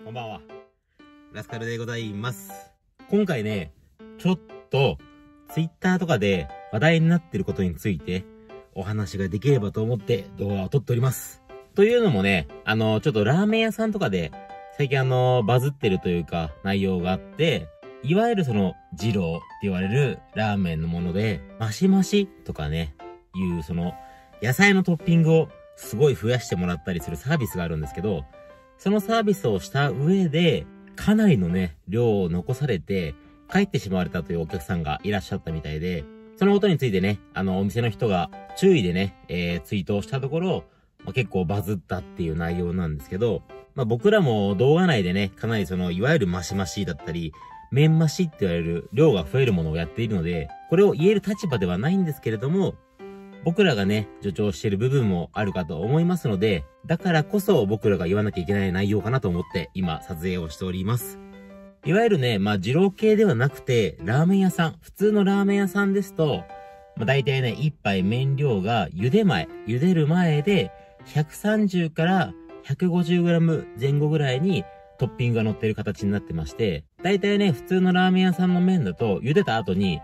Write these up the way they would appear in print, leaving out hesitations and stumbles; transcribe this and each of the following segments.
こんばんは。ラスカルでございます。今回ね、ちょっと、ツイッターとかで話題になってることについて、お話ができればと思って動画を撮っております。というのもね、ちょっとラーメン屋さんとかで、最近バズってるというか、内容があって、いわゆる二郎って言われるラーメンのもので、マシマシとかね、いう野菜のトッピングをすごい増やしてもらったりするサービスがあるんですけど、そのサービスをした上で、かなりのね、量を残されて、帰ってしまわれたというお客さんがいらっしゃったみたいで、そのことについてね、お店の人が注意でね、ツイートをしたところ、結構バズったっていう内容なんですけど、僕らも動画内でね、かなりいわゆるマシマシだったり、麺マシって言われる量が増えるものをやっているので、これを言える立場ではないんですけれども、僕らがね、助長している部分もあるかと思いますので、だからこそ僕らが言わなきゃいけない内容かなと思って今撮影をしております。いわゆるね、二郎系ではなくて、ラーメン屋さん、普通のラーメン屋さんですと、大体ね、一杯麺量が茹でる前で、130から150g 前後ぐらいにトッピングが乗っている形になってまして、大体ね、普通のラーメン屋さんの麺だと、茹でた後に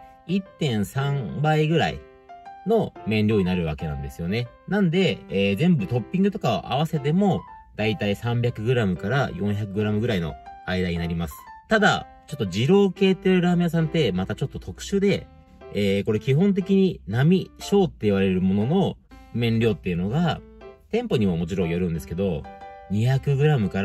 1.3 倍ぐらいの麺量になるわけなんですよね。なんで、全部トッピングとかを合わせても、大体 300g から 400g ぐらいの間になります。ただ、ちょっと二郎系っていうラーメン屋さんってまたちょっと特殊で、これ基本的に小って言われるものの麺量っていうのが、店舗にももちろんよるんですけど、200g から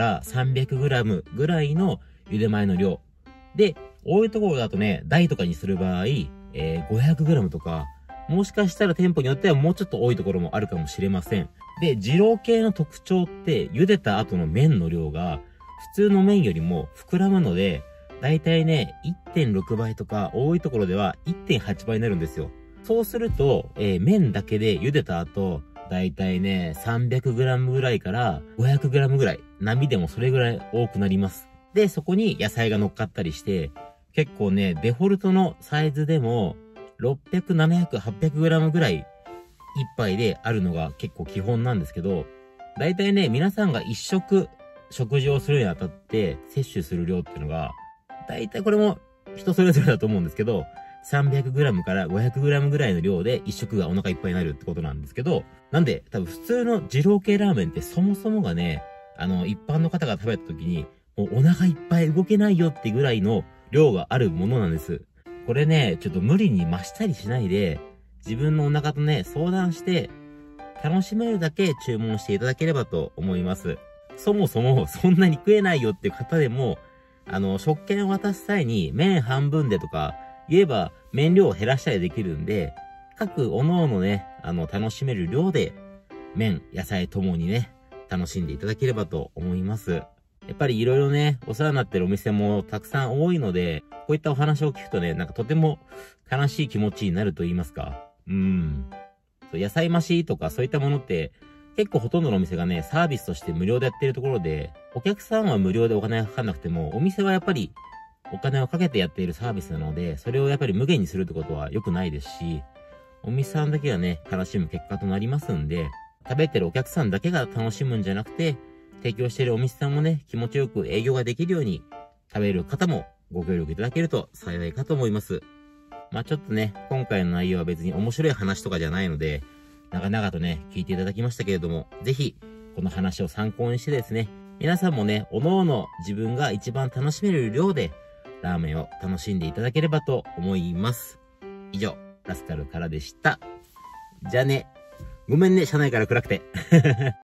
300g ぐらいの茹で前の量。で、多いところだとね、大とかにする場合、500g とか、もしかしたら店舗によってはもうちょっと多いところもあるかもしれません。で、二郎系の特徴って、茹でた後の麺の量が、普通の麺よりも膨らむので、だいたいね、1.6 倍とか、多いところでは 1.8 倍になるんですよ。そうすると、麺だけで茹でた後、だいたいね、300g ぐらいから 500g ぐらい、波でもそれぐらい多くなります。で、そこに野菜が乗っかったりして、結構ね、デフォルトのサイズでも、600、700、800g ぐらい一杯であるのが結構基本なんですけど、だいたいね、皆さんが一食食事をするにあたって摂取する量っていうのが、だいたいこれも人それぞれだと思うんですけど、300g から 500g ぐらいの量で一食がお腹いっぱいになるってことなんですけど、なんで多分普通の二郎系ラーメンってそもそもがね、一般の方が食べた時に、もうお腹いっぱい動けないよってぐらいの量があるものなんです。これね、ちょっと無理に増したりしないで、自分のお腹とね、相談して、楽しめるだけ注文していただければと思います。そもそもそんなに食えないよっていう方でも、食券を渡す際に麺半分でとか言えば麺量を減らしたりできるんで、各おのおのね、楽しめる量で麺、野菜ともにね、楽しんでいただければと思います。やっぱりいろいろね、お世話になってるお店もたくさん多いので、こういったお話を聞くとね、なんかとても悲しい気持ちになると言いますか。野菜増しとかそういったものって、結構ほとんどのお店がね、サービスとして無料でやってるところで、お客さんは無料でお金がかかんなくても、お店はやっぱりお金をかけてやっているサービスなので、それをやっぱり無限にするってことは良くないですし、お店さんだけがね、悲しむ結果となりますんで、食べてるお客さんだけが楽しむんじゃなくて、提供しているお店さんもね、気持ちよく営業ができるように、食べる方もご協力いただけると幸いかと思います。ちょっとね、今回の内容は別に面白い話とかじゃないので、長々とね、聞いていただきましたけれども、ぜひ、この話を参考にしてですね、皆さんもね、おのおの自分が一番楽しめる量で、ラーメンを楽しんでいただければと思います。以上、ラスカルからでした。じゃあね、ごめんね、車内から暗くて。